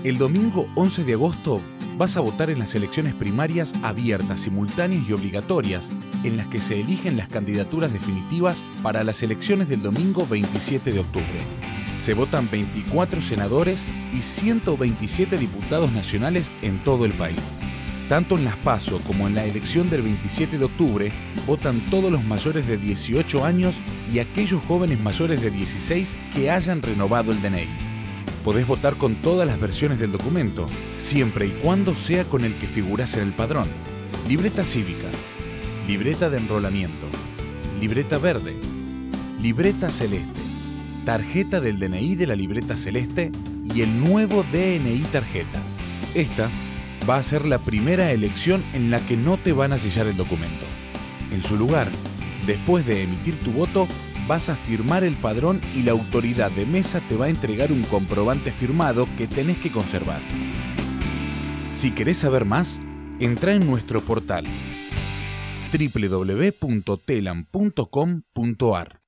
El domingo 11 de agosto vas a votar en las elecciones primarias abiertas, simultáneas y obligatorias, en las que se eligen las candidaturas definitivas para las elecciones del domingo 27 de octubre. Se votan 24 senadores y 127 diputados nacionales en todo el país. Tanto en las PASO como en la elección del 27 de octubre, votan todos los mayores de 18 años y aquellos jóvenes mayores de 16 que hayan renovado el DNI. Podés votar con todas las versiones del documento, siempre y cuando sea con el que figurás en el padrón. Libreta cívica, libreta de enrolamiento, libreta verde, libreta celeste, tarjeta del DNI de la libreta celeste y el nuevo DNI tarjeta. Esta va a ser la primera elección en la que no te van a sellar el documento. En su lugar, después de emitir tu voto, vas a firmar el padrón y la autoridad de mesa te va a entregar un comprobante firmado que tenés que conservar. Si querés saber más, entra en nuestro portal www.telam.com.ar.